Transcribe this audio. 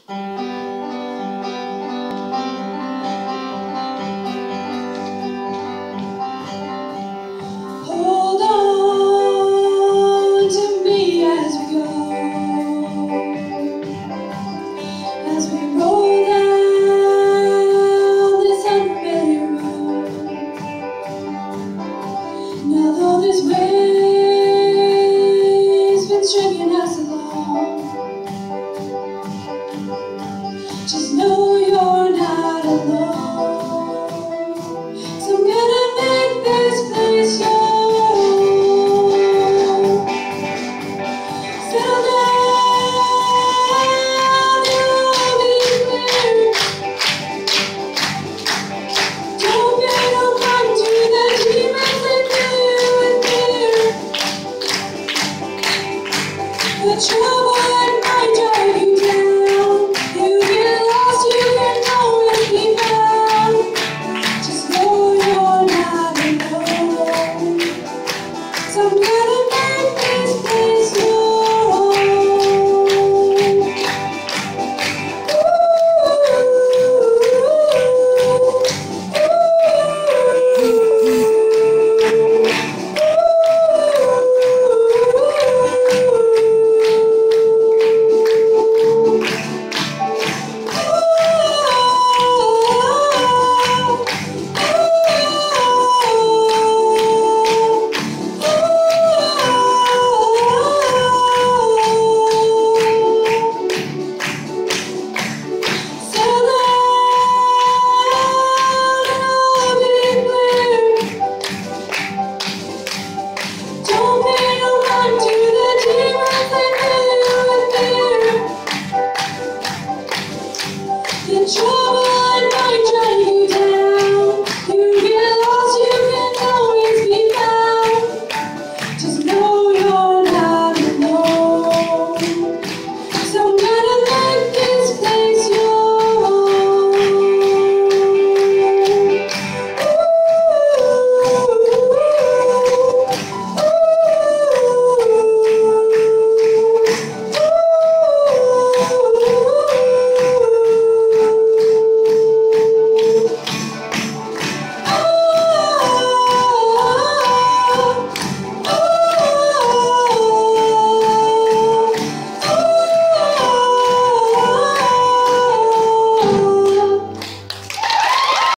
Hold on to me as we go, as we roll down this unfamiliar road. Now though this way's been stringing us along, just know you're not alone. So I'm gonna make this place yours. Settle down, you'll be clear. Don't pay no mind to the demons that fill you with fear. The trouble